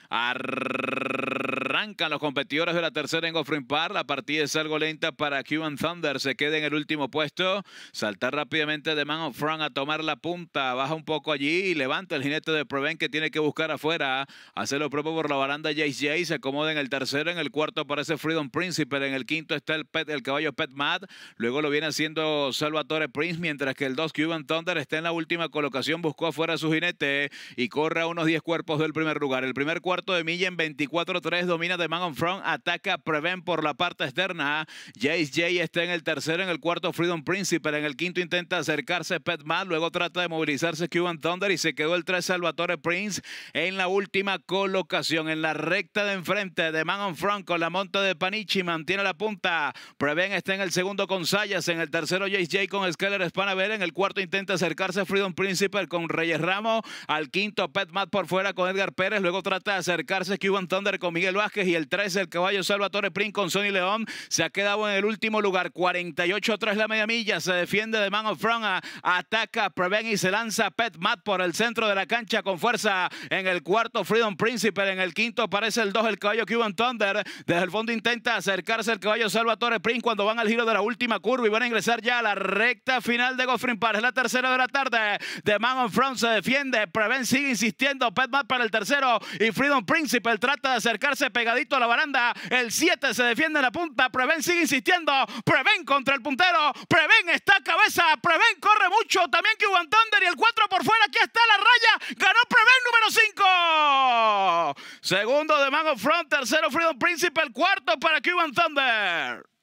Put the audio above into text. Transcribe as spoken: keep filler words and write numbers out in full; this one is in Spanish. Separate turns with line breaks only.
Arrancan los competidores de la tercera en Goffrin Park. La partida es algo lenta para Cuban Thunder. Se queda en el último puesto. Saltar rápidamente de Man of Front a tomar la punta. Baja un poco allí y levanta el jinete de Prevent que tiene que buscar afuera. Hace lo propio por la baranda Jace J. Se acomoda en el tercero. En el cuarto aparece Freedom Principle. En el quinto está el, pet, el caballo Pet Mad. Luego lo viene haciendo Salvatore Prince. Mientras que el dos Cuban Thunder está en la última colocación. Buscó afuera su jinete y corre a unos diez cuerpos del primer lugar. El primer cuarto de milla en veinticuatro tres domina de Man on Front. Ataca Prevent por la parte externa. Jace J está en el tercero. En el cuarto Freedom Principle. En el quinto intenta acercarse Pet Mad. Luego trata de movilizarse Cuban Thunder y se quedó el tres Salvatore Prince en la última colocación. En la recta de enfrente de Man on Front con la monta de Panichi. Mantiene la punta. Prevent está en el segundo con Sayas. En el tercero Jace J con Skyler Spanavel. En el cuarto intenta acercarse Freedom Principle con Reyes Ramos. Al quinto Pet Mad por fuera con Edgar Pérez. Luego trata de acercarse Cuban Thunder con Miguel Vázquez. Y el trece el caballo Salvatore Prince con Sonny León. Se ha quedado en el último lugar. cuarenta y ocho tres la media milla. Se defiende de Man of Front. A, ataca Prevent y se lanza Pet Mad por el centro de la cancha con fuerza. En el cuarto Freedom Principle. En el quinto aparece el dos el caballo Cuban Thunder. Desde el fondo intenta acercarse el caballo Salvatore Prince cuando van al giro de la última curva y van a ingresar ya a la recta final de Goffrin Park. Es la tercera de la tarde. De Man on Front se defiende. Prevent sigue insistiendo. Pet Mad para el tercero. Y Freedom Principle trata de acercarse pegadito a la baranda. El siete se defiende en la punta. Prevent sigue insistiendo. Prevent contra el puntero. Prevent está a cabeza. Prevent corre mucho. También Cuban Thunder. Y el cuatro por fuera. Aquí está la raya. Ganó Prevent número cinco. Segundo de Man on Front. Tercero Freedom Principle. Cuarto para Cuban Thunder.